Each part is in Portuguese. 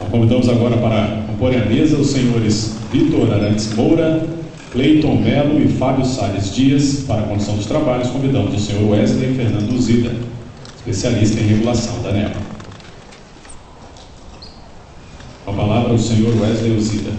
Convidamos agora para comporem a mesa os senhores Vitor Arantes Moura, Cleiton Melo e Fábio Salles Dias. Para a condução dos trabalhos, convidamos o senhor Wesley Fernando Uzida, especialista em regulação da ANEEL. Com a palavra, o senhor Wesley Uzida.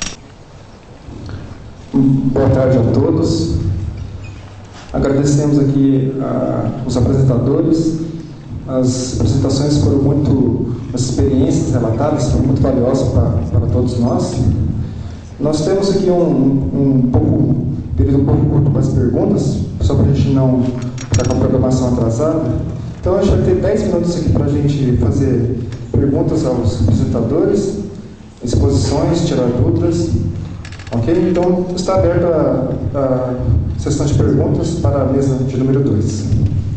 Boa tarde a todos. Agradecemos aqui os apresentadores. As apresentações foram as experiências relatadas foram muito valiosas para todos nós. Nós temos aqui um período um pouco curto para as perguntas, só para a gente não ficar com a programação atrasada. Então, a gente vai ter 10 minutos aqui para a gente fazer perguntas aos apresentadores, exposições, tirar dúvidas. Ok? Então, está aberta a sessão de perguntas para a mesa de número 2.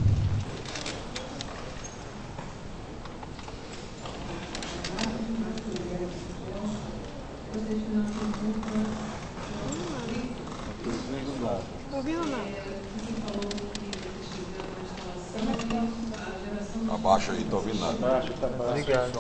Abaixa aí, tô ouvindo nada. Abaixa, tá baixo. Ligado.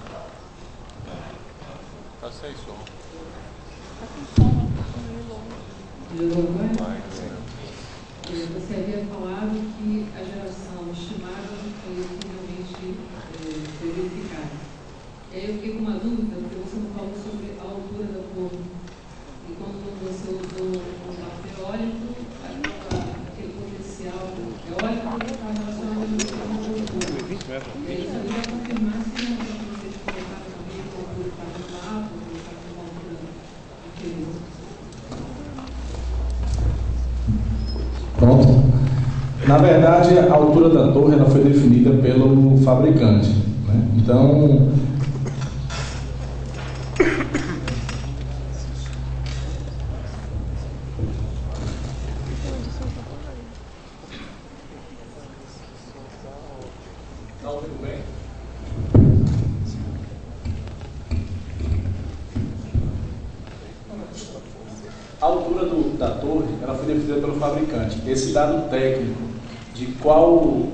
Tá sem som. Tá com som, meio longe. Você havia falado que a geração estimada foi o que realmente foi verificada. E aí eu fiquei com uma dúvida, porque você não falou sobre a altura da torre. E quando você usou o contato eólico, aquele potencial eólico estava relacionado ao altura. E aí eu ia confirmar se vocês colocaram também que a altura estava no alto, ou estava com uma altura inferior. Pronto. Na verdade, a altura da torre ela foi definida pelo fabricante, né? Então, a altura da torre ela foi definida pelo fabricante. Esse dado técnico de qual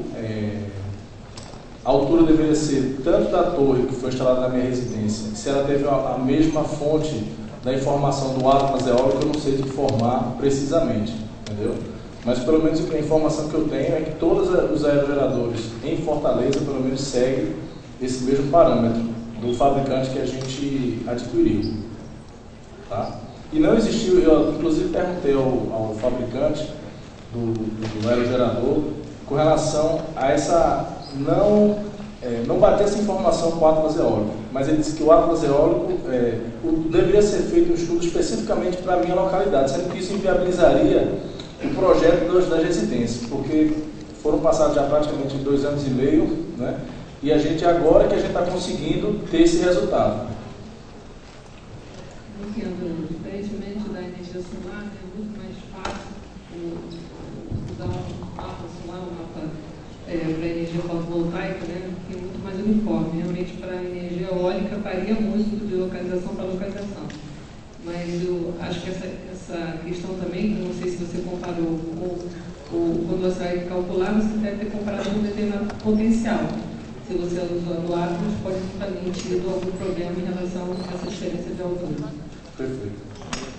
altura deveria ser tanto da torre que foi instalada na minha residência, se ela teve a mesma fonte da informação do Atlas eólico, eu não sei te informar precisamente, entendeu? Mas pelo menos a informação que eu tenho é que todos os aerogeradores em Fortaleza pelo menos seguem esse mesmo parâmetro do fabricante que a gente adquiriu, tá? E não existiu, eu inclusive perguntei ao fabricante do aerogerador com relação a essa não bater essa informação com o Atlas eólico, mas ele disse que o Atlas eólico deveria ser feito um estudo especificamente para a minha localidade, sendo que isso inviabilizaria o projeto das residências, porque foram passados já praticamente 2 anos e meio, né? E a gente agora que a gente está conseguindo ter esse resultado. Diferentemente da energia solar, é muito mais fácil usar um mapa solar, um mapa para energia fotovoltaica, né? Que é muito mais uniforme. Realmente, para a energia eólica, varia muito de localização para localização. Mas eu acho que essa questão também, eu não sei se você comparou quando você vai calcular, você deve ter comparado com um determinado potencial. Se você usou do Atlas, pode também ter tido algum problema em relação a essa diferença de altura. Perfeito.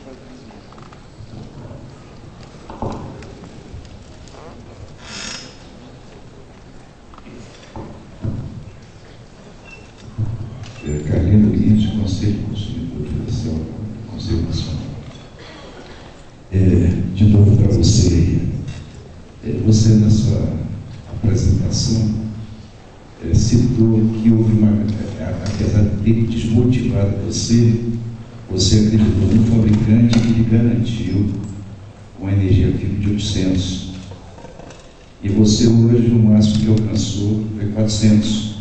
Carlinhos Lins, Conselho Consumidor Federal, Conselho Nacional. De novo para você, você na sua apresentação citou que houve apesar de ter desmotivado você acreditou no fabricante que lhe garantiu uma energia FIP de 800. E você hoje, o máximo que alcançou foi 400.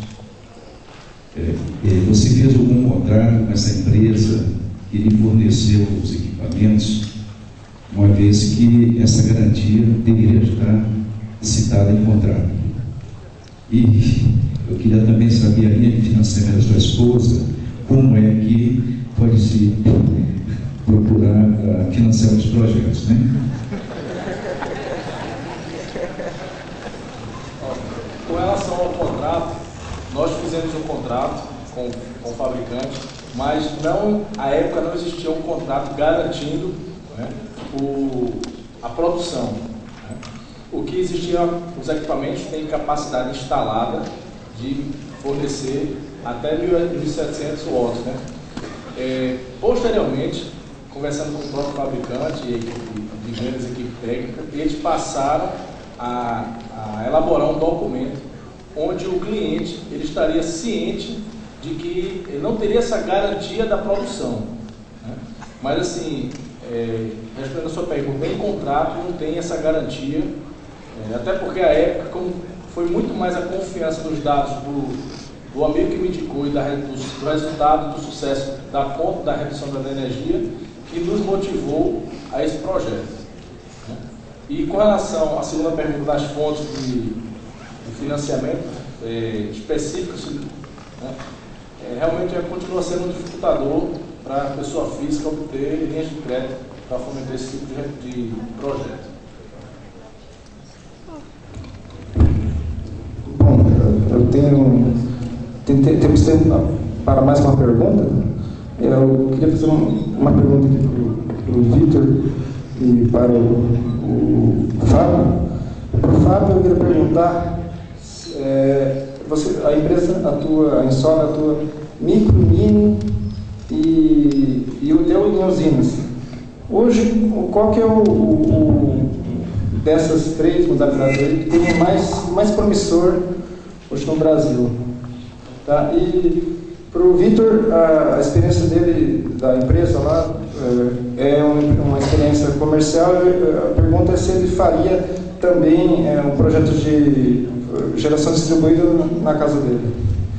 Você fez algum contrato com essa empresa que lhe forneceu os equipamentos, uma vez que essa garantia deveria estar citada em contrato. E eu queria também saber a linha de financiamento da sua esposa, como é que pode se procurar financiar os projetos, né? Com relação ao contrato, nós fizemos um contrato, com o fabricante, mas à época não existia um contrato garantindo, né, a produção. Né. O que existia, os equipamentos têm capacidade instalada de fornecer até 1.700 watts. Né. Posteriormente, conversando com o próprio fabricante e a equipe de vendas, a equipe técnica, eles passaram a elaborar um documento onde o cliente ele estaria ciente de que ele não teria essa garantia da produção. Né? Mas assim, respondendo a sua pergunta, em contrato não tem essa garantia, até porque a época, como foi muito mais a confiança nos dados do amigo que me indicou e do resultado do sucesso da conta da redução da energia, que nos motivou a esse projeto. Né? E com relação à segunda pergunta das fontes de financiamento específicos, né? Realmente continua sendo um dificultador para a pessoa física obter linhas de crédito para fomentar esse tipo de projeto. Bom, temos tempo para mais uma pergunta. Eu queria fazer uma pergunta aqui para o Vitor e para o Fábio. Para o Fábio, eu queria perguntar, a empresa atua, a Insol atua micro, mini e o teu em usinas. Hoje, qual que é dessas três modalidades aí que tem mais promissor hoje no Brasil? Tá? E para o Vitor, a experiência dele, da empresa lá, é uma experiência comercial. A pergunta é se ele faria também um projeto de geração distribuída na casa dele.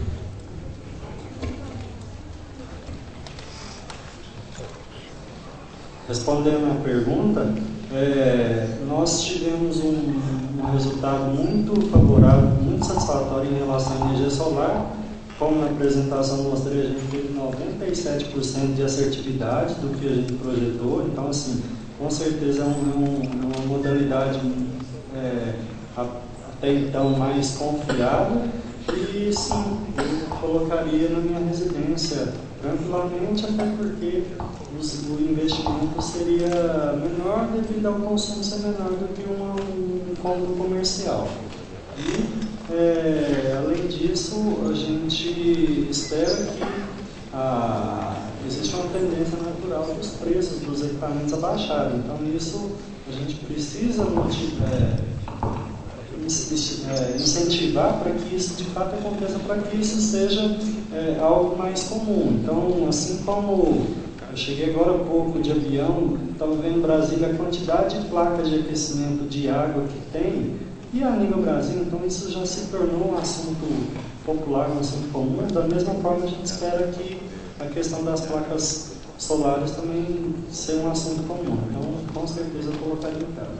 Respondendo à pergunta, nós tivemos um resultado muito favorável, muito satisfatório em relação à energia solar. Como na apresentação mostrei, a gente teve 97% de assertividade do que a gente projetou. Então, assim, com certeza é uma modalidade até então mais confiável. E sim, eu colocaria na minha residência tranquilamente, até porque o investimento seria menor devido ao consumo ser menor do que um cômodo comercial. E, além disso, a gente espera que existe uma tendência natural dos preços dos equipamentos a baixarem. Então, isso a gente precisa incentivar para que isso de fato aconteça, para que isso seja algo mais comum. Então, assim como eu cheguei agora há pouco de avião, estava vendo em Brasília a quantidade de placas de aquecimento de água que tem, e a nível Brasil, então isso já se tornou um assunto popular, um assunto comum. Da mesma forma, a gente espera que a questão das placas solares também seja um assunto comum. Então, com certeza, eu colocaria o caso.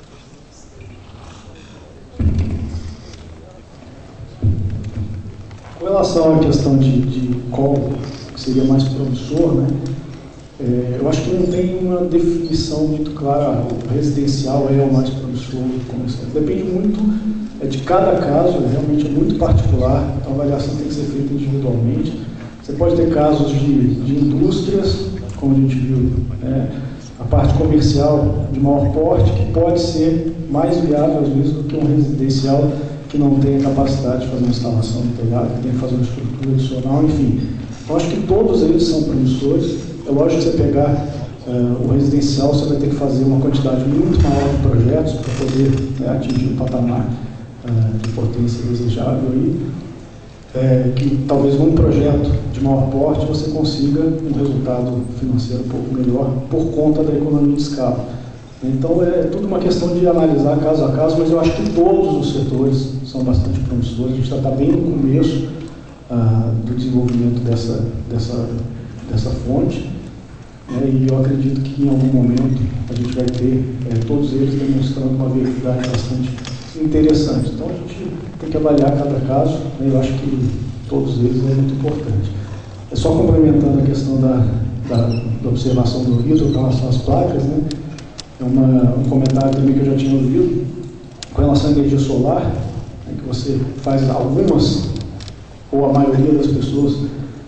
Com relação à questão de qual seria mais promissor, né? Eu acho que não tem uma definição muito clara. O residencial é o mais promissor do comercial. Depende muito de cada caso, realmente é muito particular, então a avaliação tem que ser feita individualmente. Você pode ter casos de indústrias, como a gente viu, a parte comercial de maior porte, que pode ser mais viável às vezes do que um residencial que não tem a capacidade de fazer uma instalação no telhado, que tem que fazer uma estrutura adicional, enfim. Então acho que todos eles são promissores. É lógico que você pegar o residencial, você vai ter que fazer uma quantidade muito maior de projetos para poder atingir o patamar de potência desejável aí, que talvez num projeto de maior porte você consiga um resultado financeiro um pouco melhor por conta da economia de escala. Então é tudo uma questão de analisar caso a caso, mas eu acho que todos os setores são bastante promissores. A gente já está bem no começo do desenvolvimento dessa fonte, e eu acredito que em algum momento a gente vai ter todos eles demonstrando uma viabilidade bastante interessante. Então a gente tem que avaliar cada caso, eu acho que todos eles é muito importante. Só complementando a questão da observação do Vitor com relação às placas, né? Um comentário também que eu já tinha ouvido com relação à energia solar, que você faz algumas, ou a maioria das pessoas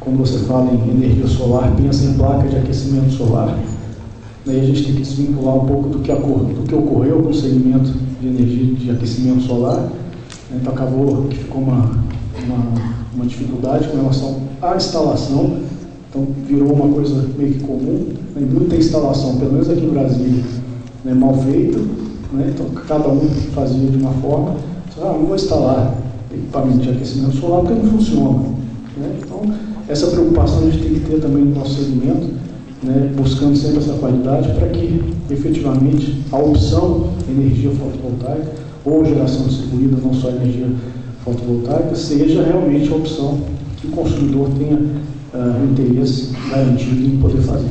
quando você fala em energia solar, pensa em placa de aquecimento solar. Daí a gente tem que desvincular um pouco do que ocorreu com o segmento de energia de aquecimento solar. Então acabou que ficou uma dificuldade com relação à instalação. Então virou uma coisa meio que comum. Muita instalação, pelo menos aqui no Brasil, mal feita. Então cada um fazia de uma forma. Não vou instalar equipamento de aquecimento solar porque não funciona. Então essa preocupação a gente tem que ter também no nosso segmento, buscando sempre essa qualidade para que efetivamente a opção energia fotovoltaica ou geração distribuída, não só energia fotovoltaica, seja realmente a opção que o consumidor tenha o interesse garantido em poder fazer.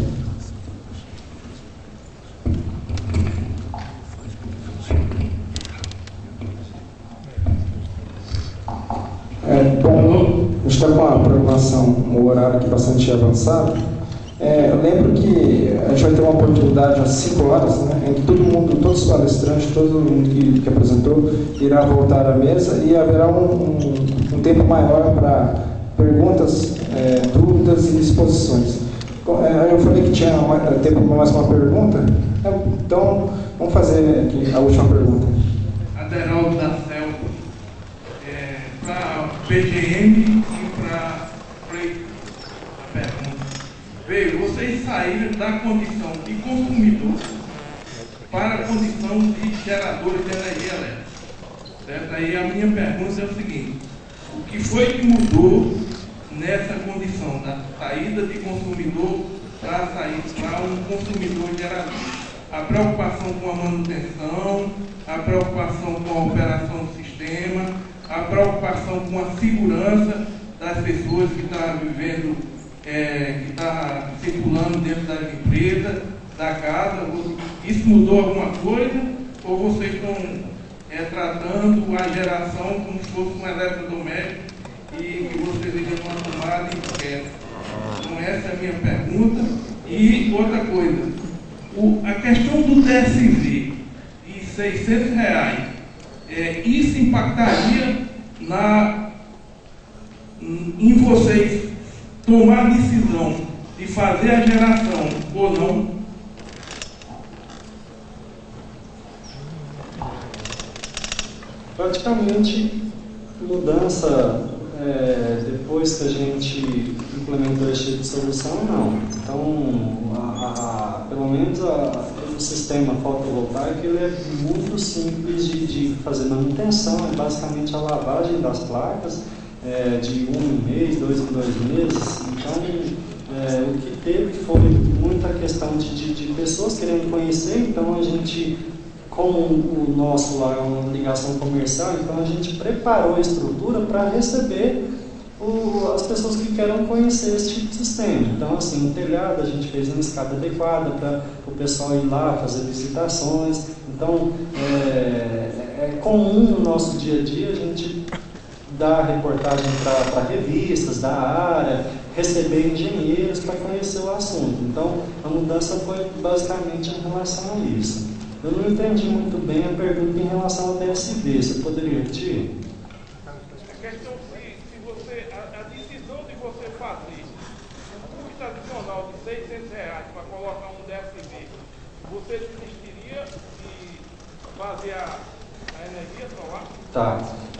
Bom, a gente está com a programação, um horário aqui bastante avançado. Eu lembro que a gente vai ter uma oportunidade às 5 horas, em que todos os palestrantes, todo mundo que apresentou, irá voltar à mesa e haverá um tempo maior para perguntas, dúvidas e exposições. Eu falei que tinha tempo para mais uma pergunta, então vamos fazer aqui a última pergunta. Aderaldo da Selva, para PGM e para a pergunta. Veio, vocês saíram da condição de consumidor para a condição de geradores de energia elétrica. Certo? Aí a minha pergunta é o seguinte: o que foi que mudou nessa condição da saída de consumidor para um consumidor gerador? A preocupação com a manutenção, a preocupação com a operação do sistema, a preocupação com a segurança das pessoas que estão vivendo, que está circulando dentro das empresas, da casa. Isso mudou alguma coisa? Ou vocês estão tratando a geração como se fosse um eletrodoméstico e que vocês iriam uma tomada e quer? Então essa é a minha pergunta. E outra coisa, a questão do DSV de R$600, isso impactaria em vocês tomar a decisão de fazer a geração ou não? Praticamente, mudança depois que a gente implementou esse tipo de solução, não. Então, pelo menos o sistema fotovoltaico ele é muito simples de fazer manutenção, é basicamente a lavagem das placas, de 1 mês, 2 em 2 meses. Então, o que teve foi muita questão de pessoas querendo conhecer. Então a gente, como o nosso lá é uma ligação comercial, então a gente preparou a estrutura para receber as pessoas que querem conhecer esse tipo de sistema. Então, assim, no telhado a gente fez uma escada adequada para o pessoal ir lá fazer visitações. Então, é comum no nosso dia a dia a gente dar reportagem para revistas da área, receber engenheiros para conhecer o assunto. Então, a mudança foi basicamente em relação a isso. Eu não entendi muito bem a pergunta em relação ao DSV. Você poderia repetir? A questão a decisão de você fazer um custo adicional de R$600 para colocar um DSV, você desistiria de fazer a energia solar? Tá.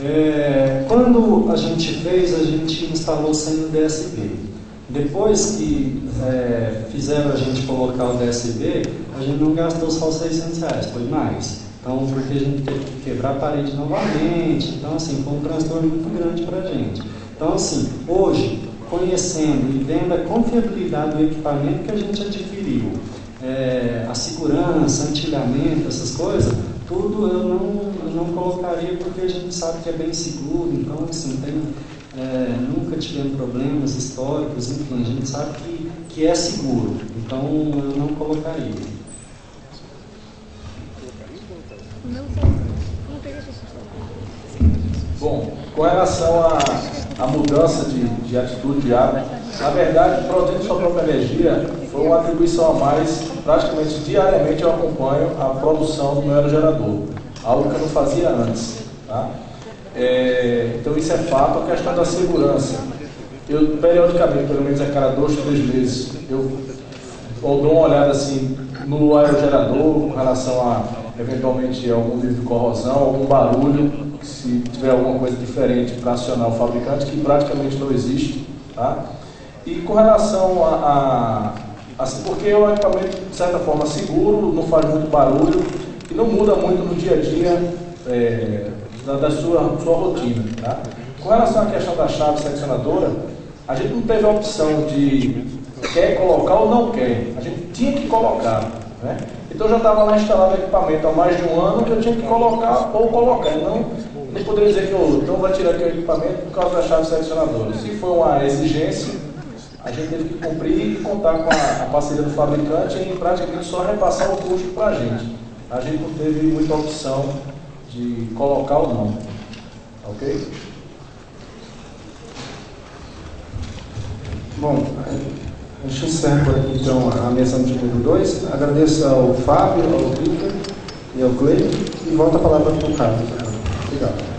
Quando a gente fez, a gente instalou sem o DSV. Depois que fizeram a gente colocar o DSV, a gente não gastou só R$600, foi mais. Então, porque a gente teve que quebrar a parede novamente. Então, assim, foi um transtorno muito grande para a gente. Então, assim, hoje, conhecendo e vendo a confiabilidade do equipamento que a gente adquiriu, a segurança, antilhamento, essas coisas, tudo eu não colocaria porque a gente sabe que é bem seguro. Então, assim, nunca tivemos problemas históricos, enfim, a gente sabe que é seguro. Então, eu não colocaria. Bom, com relação à mudança de atitude de água, na verdade, o projeto de sua própria energia foi uma atribuição a mais. Praticamente diariamente eu acompanho a produção do meu aerogerador, algo que eu não fazia antes. Tá? Então isso é fato. A questão da segurança, eu periodicamente, pelo menos a cada 2, 3 meses, eu dou uma olhada assim no aerogerador com relação a eventualmente algum nível de corrosão, algum barulho, se tiver alguma coisa diferente para acionar o fabricante, que praticamente não existe, tá? E com relação assim, porque é um equipamento de certa forma seguro, não faz muito barulho e não muda muito no dia a dia da sua rotina, tá? Com relação à questão da chave seccionadora, a gente não teve a opção de quer colocar ou não quer, a gente tinha que colocar, né? Então já estava lá instalado o equipamento há mais de um ano, eu tinha que colocar ou colocar, não poderia dizer que então vai tirar aqui o equipamento por causa da chave seccionadora. Se foi uma exigência, a gente teve que cumprir e contar com a parceria do fabricante em praticamente só repassar o custo para a gente. A gente não teve muita opção de colocar ou não, ok? Bom, a gente encerra por aqui então a mesa de número 2. Agradeço ao Fábio, ao Victor e ao Cleiton e volto a palavra para o Carlos. Obrigado.